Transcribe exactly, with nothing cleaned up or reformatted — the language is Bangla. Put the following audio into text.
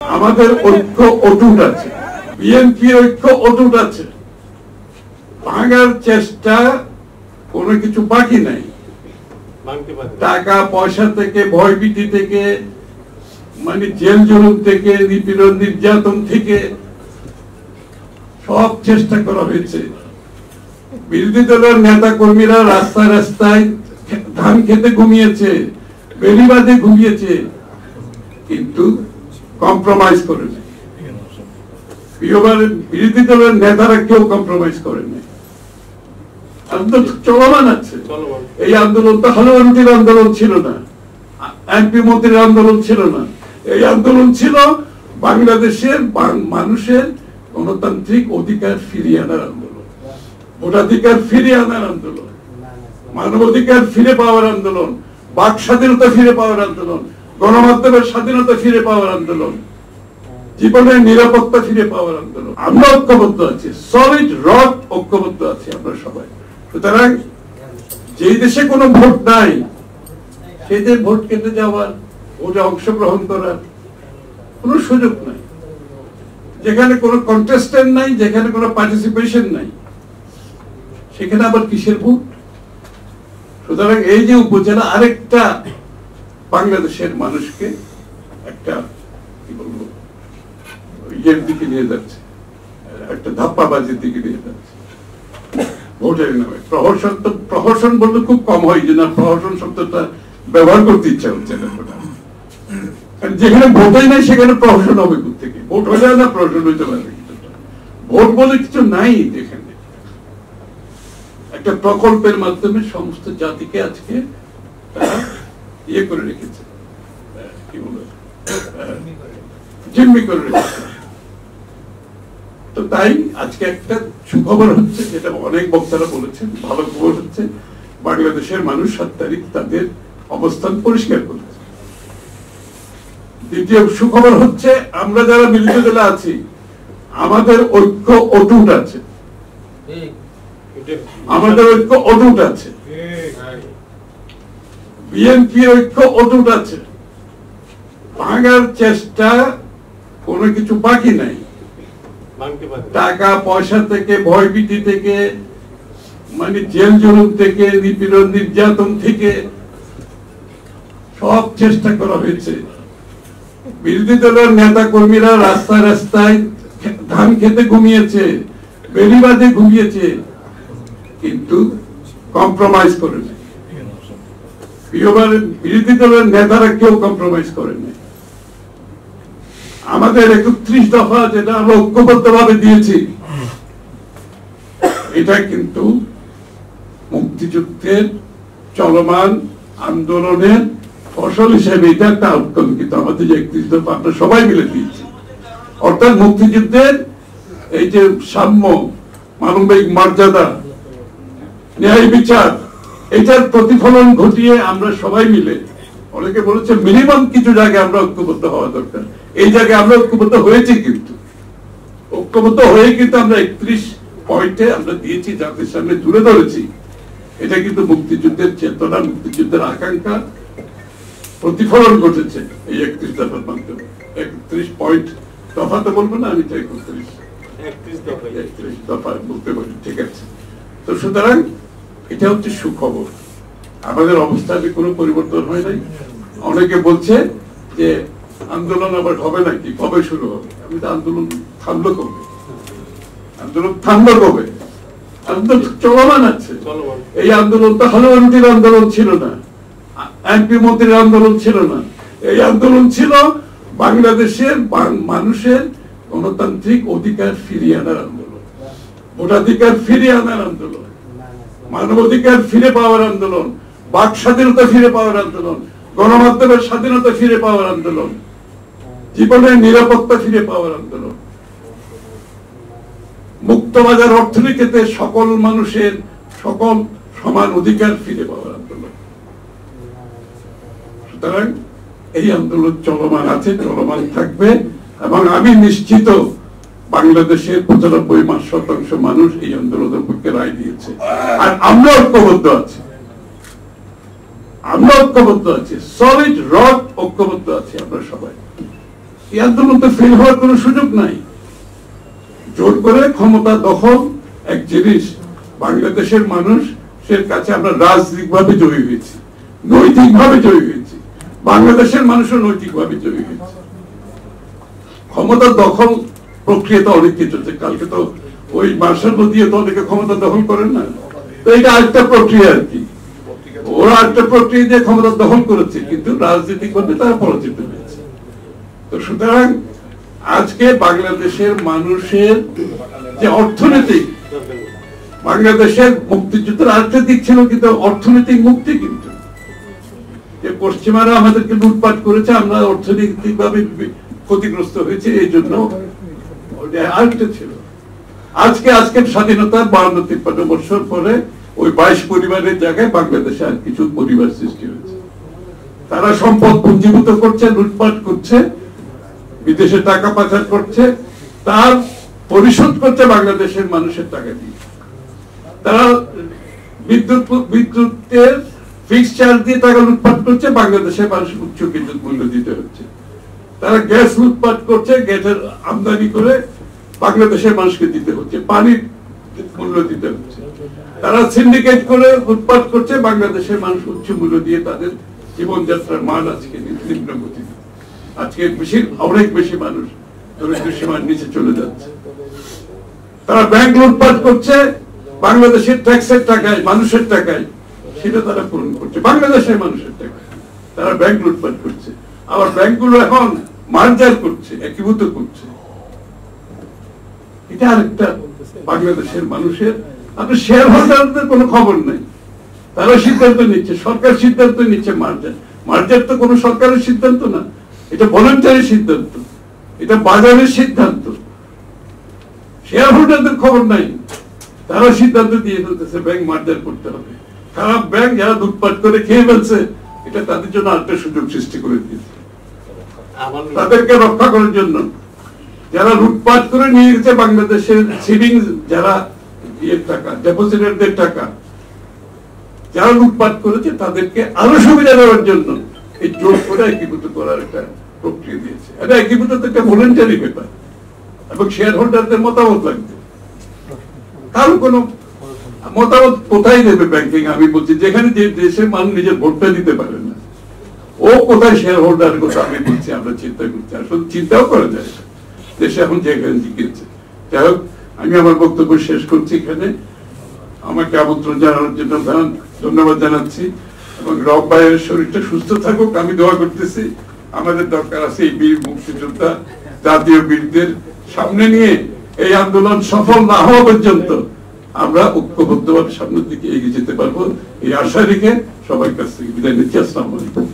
আমাদের ঐক্য অটুট আছে, বিএনপি ঐক্য অটুট আছে, ভাঙার চেষ্টা কোনো কিছু বাকি নাই। টাকা পয়সা থেকে, ভয়ভীতি থেকে, মানে জেল জুলুম থেকে, নিপীড়ন নির্যাতন থেকে সব চেষ্টা করা হয়েছে। বিরোধী দলের নেতা কর্মীরা রাস্তায় রাস্তায় ধান খেতে ঘুমিয়েছে, বেড়িবাদে ঘুমিয়েছে, কিন্তু কম্প্রোমাইজ করে নাই। বিরোধী দলের নেতারা কেউ কম্প্রোমাইজ করে নাই। আন্দোলন চলমান আছে। এই আন্দোলন তো হালুয়া রুটির আন্দোলন ছিল না, এমপি মন্ত্রীর আন্দোলন ছিল না। এই আন্দোলন ছিল বাংলাদেশের মানুষের গণতান্ত্রিক অধিকার ফিরিয়ে আনার আন্দোলন, ভোটাধিকার ফিরিয়ে আনার আন্দোলন, মানবাধিকার ফিরে পাওয়ার আন্দোলন, বাক স্বাধীনতা ফিরে পাওয়ার আন্দোলন, গণমাধ্যমের স্বাধীনতা ফিরে পাওয়ার আন্দোলন, জীবনের নিরাপত্তা ফিরে পাওয়ার আন্দোলন। আমরা ঐক্যবদ্ধ আছি, সলিড রক ঐক্যবদ্ধ আছি আমরা সবাই। সুতরাং যেই দেশে কোনো ভোট নাই সেই দেশে ভোট কেটে যাওয়ার, ভোটে অংশগ্রহণ করার কোনো সুযোগ নাই। যেখানে কোনো কন্টেস্টেন্ট নাই, যেখানে কোনো পার্টিসিপেশন নাই, সেখানে আবার কিসের ভোট? সুতরাং এই যে উপজেলা আরেকটা বাংলাদেশের মানুষকে একটা কি বলবো ইয়ের দিকে নিয়ে যাচ্ছে, একটা ধাপ্পাবাজির দিকে নিয়ে যাচ্ছে ভোটের নামে। প্রহসন তো প্রহসন বলতে খুব কম হয়, যে না প্রহসন শব্দটা ব্যবহার করতে ইচ্ছা হচ্ছে না। যেখানে ভোটই নাই সেখানে প্রহসন হবে কোথেকে? ভোট হলে না প্রহসন হইতে পারবে? ভোট বলে কিছু নাই এখানে। একটা প্রকল্পের মাধ্যমে সমস্ত জাতিকে আজকে ইয়ে করে রেখেছে, কি বলে জিম্মি করে রেখেছে। তো তাই আজকে একটা সুখবর হচ্ছে, যেটা অনেক বক্তারা বলেছেন, ভালো খবর হচ্ছে, বাংলাদেশের মানুষ সাত তারিখ তাদের অবস্থান পরিষ্কার করেছে। দ্বিতীয় সুখবর হচ্ছে, আমরা যারা মিলিত দলে আছি আমাদের ঐক্য অটুট আছে, আমাদের ঐক্য অটুট আছে, বিএনপি ঐক্য অটুট আছে। ভাঙার চেষ্টা কোনো কিছু বাকি নাই। টাকা পয়সা থেকে, ভয়ভীতি থেকে, মানে জেল জুলুম থেকে, নিপীড়ন নির্যাতন থেকে সব চেষ্টা করা হয়েছে। বিরোধী দলের নেতা কর্মীরা রাস্তায় রাস্তায় ধান খেতে ঘুমিয়েছে, বেড়িবাদে ঘুমিয়েছে, কিন্তু কম্প্রোমাইজ করে নাই। বিরোধী দলের নেতারা কেউ কম্প্রোমাইজ করে নাই। আমাদের একত্রিশ দফা যেটা আমরা ঐক্যবদ্ধ ভাবে দিয়েছি, এটা কিন্তু মুক্তিযুদ্ধের চলমান আন্দোলনের ফসল হিসেবে এটা একটা আউটকাম, কিন্তু আমাদের যে একত্রিশ দফা আমরা সবাই মিলে দিয়েছি। অর্থাৎ মুক্তিযুদ্ধের এই যে সাম্য, মানবিক মর্যাদা, ন্যায় বিচার, এটার প্রতিফলন ঘটিয়ে আমরা সবাই মিলে, অনেকে বলেছে মিনিমাম কিছু জায়গায় আমরা ঐক্যবদ্ধ হওয়া দরকার, এই জায়গায় আমরা ঐক্যবদ্ধ হয়েছি। কিন্তু ঐক্যবদ্ধ হয়ে কিন্তু আমরা একত্রিশ পয়েন্টে আমরা দিয়েছি, জাতির সামনে তুলে ধরেছি। এটা কিন্তু মুক্তিযুদ্ধের চেতনা, মুক্তিযুদ্ধের আকাঙ্ক্ষা প্রতিফলন ঘটেছে এই একত্রিশ দফার মাধ্যমে। একত্রিশ পয়েন্ট দফা তো বলবো না, আমি তো একত্রিশ একত্রিশ দফা বলতে পারি, ঠিক আছে। তো সুতরাং এটা হচ্ছে সুখবর, আমাদের অবস্থানে কোনো পরিবর্তন হয় নাই। অনেকে বলছে যে আন্দোলন আবার হবে নাকি, কবে শুরু হবে? আমি তো আন্দোলন থামলো কবে? আন্দোলন থামলো কবে? আন্দোলন চলমান আছে। এই আন্দোলন তো হালুয়া রুটির আন্দোলন ছিল না, এমপি মন্ত্রীর আন্দোলন ছিল না। এই আন্দোলন ছিল বাংলাদেশের মানুষের গণতান্ত্রিক অধিকার ফিরিয়ে আনার আন্দোলন, ভোটাধিকার ফিরিয়ে আনার আন্দোলন, মানবাধিকার ফিরে পাওয়ার আন্দোলন, বাক স্বাধীনতা ফিরে পাওয়ার আন্দোলন, গণমাধ্যমের স্বাধীনতা ফিরে পাওয়ার আন্দোলন, জীবনের নিরাপত্তা ফিরে পাওয়ার আন্দোলন, মুক্তবাজার অর্থনীতিতে সকল মানুষের সকল সমান অধিকার ফিরে পাওয়ার আন্দোলন। সুতরাং এই আন্দোলন চলমান আছে, চলমান থাকবে, এবং আমি নিশ্চিত বাংলাদেশের পঁচানব্বই মাস শতাংশ মানুষ এই আন্দোলনের পক্ষে রায় দিয়েছে। আর আমরা ঐক্যবদ্ধ আছি, আমরা ঐক্যবদ্ধ আছি, সলিড রক ঐক্যবদ্ধ আছি আমরা সবাই। এই আন্দোলনটা ফেল হওয়ার কোনো সুযোগ নাই। জোর করে ক্ষমতা দখল এক জিনিস, বাংলাদেশের মানুষের কাছে আমরা রাজনৈতিক ভাবে জয়ী হয়েছি, নৈতিক ভাবে জয়ী হয়েছি, বাংলাদেশের মানুষও নৈতিক ভাবে জয়ী হয়েছে। ক্ষমতা দখল প্রক্রিয়াটা অনেক কিছু, কালকে তো ওই মার্শাল দিয়ে তো অনেকে ক্ষমতা দখল করেন না, তো এটা আরেকটা প্রক্রিয়া আর কি, ওরা একটা প্রক্রিয়া দিয়ে ক্ষমতা দখল করেছে, কিন্তু রাজনীতি করতে তারা পরাজিত হয়েছে। তো সুতরাং আজকে বাংলাদেশের মানুষের যে অর্থনৈতিক, বাংলাদেশের মুক্তিযুদ্ধের আরেকটা দিক ছিল কিন্তু অর্থনৈতিক মুক্তি, কিন্তু যে পশ্চিমারা আমাদেরকে লুটপাট করেছে, আমরা অর্থনৈতিক ভাবে ক্ষতিগ্রস্ত হয়েছে, এই জন্য আরেকটা ছিল। আজকে আজকের স্বাধীনতার বাহান্ন তিপ্পান্ন বছর পরে ওই বাইশ পরিবারের জায়গায় বাংলাদেশে আর কিছু পরিবার সৃষ্টি হয়েছে, তারা সম্পদ পুঞ্জীভূত করছে, লুটপাট করছে, বিদেশে টাকা পাচার করছে, তার পরিশোধ করছে বাংলাদেশের মানুষের টাকা দিয়ে। তারা বিদ্যুৎ বিদ্যুতের ফিক্সড চার্জ দিয়ে টাকা লুটপাট করছে, বাংলাদেশের মানুষ উচ্চ বিদ্যুৎ মূল্য দিতে হচ্ছে। তারা গ্যাস লুটপাট করছে, গ্যাসের আমদানি করে বাংলাদেশের মানুষকে দিতে হচ্ছে, পানির মূল্য দিতে হচ্ছে। তারা সিন্ডিকেট করে লুটপাট করছে, বাংলাদেশের মানুষ উচ্চ মূল্য দিয়ে তাদের জীবনযাত্রার মান আজকে নিম্ন গতিতে। আজকে বেশি অনেক বেশি মানুষ দরিদ্র সীমার নিচে চলে যাচ্ছে। তারা ব্যাংক লুটপাট করছে, বাংলাদেশের ট্যাক্সের টাকায়, মানুষের টাকায়, সেটা তারা পূরণ করছে, বাংলাদেশের মানুষের টাকায় তারা ব্যাংক লুটপাট করছে। আবার ব্যাংকগুলো এখন মার্জার করছে, একীভূত করছে। এটা আরেকটা বাংলাদেশের মানুষের, আপনার শেয়ার হোল্ডারদের কোনো খবর নাই, তারা সিদ্ধান্ত নিচ্ছে, সরকার সিদ্ধান্ত নিচ্ছে মার্জার। মার্জার তো কোনো সরকারের সিদ্ধান্ত না, এটা ভলান্টারি সিদ্ধান্ত, এটা বাজারের সিদ্ধান্ত। শেয়ার হোল্ডারদের খবর নাই, তারা সিদ্ধান্ত দিয়ে ফেলতেছে ব্যাংক মার্জার করতে হবে। খারাপ ব্যাংক যারা লুটপাট করে খেয়ে ফেলছে, এটা তাদের জন্য আরেকটা সুযোগ সৃষ্টি করে দিয়েছে। তাদেরকে রক্ষা করার জন্য যারা লুটপাট করে নিয়ে গেছে বাংলাদেশের সেভিংস, যারা ইয়ের টাকা, ডেপোজিটারদের টাকা যারা লুটপাট করেছে, তাদেরকে আরো সুবিধা দেওয়ার জন্য এই জোর করে একীভূত করার একটা প্রক্রিয়া দিয়েছে। এটা একীভূত তো একটা ভলান্টারি ব্যাপার, এবং শেয়ার হোল্ডারদের মতামত লাগবে। কারো কোনো মতামত কোথায় দেবে ব্যাংকিং? আমি বলছি যেখানে যে দেশে মানুষ নিজের ভোটটা দিতে পারে না, ও কোথায় শেয়ার হোল্ডার কথা আমি বলছি, আমরা চিন্তা করছি, আসলে চিন্তাও করা যায় দেশে এখন যেখানে জিজ্ঞেস। যাই হোক, আমি আমার বক্তব্য শেষ করছি এখানে। আমাকে আমন্ত্রণ জানানোর জন্য ধন্যবাদ জানাচ্ছি, এবং রব ভাইয়ের শরীরটা সুস্থ থাকুক আমি দোয়া করতেছি। আমাদের দরকার আছে এই বীর মুক্তিযোদ্ধা, জাতীয় বীরদের সামনে নিয়ে এই আন্দোলন সফল না হওয়া পর্যন্ত আমরা ঐক্যবদ্ধভাবে সামনের দিকে এগিয়ে যেতে পারবো, এই আশা রেখে সবার কাছ থেকে বিদায় নিচ্ছি। আসসালামু আলাইকুম।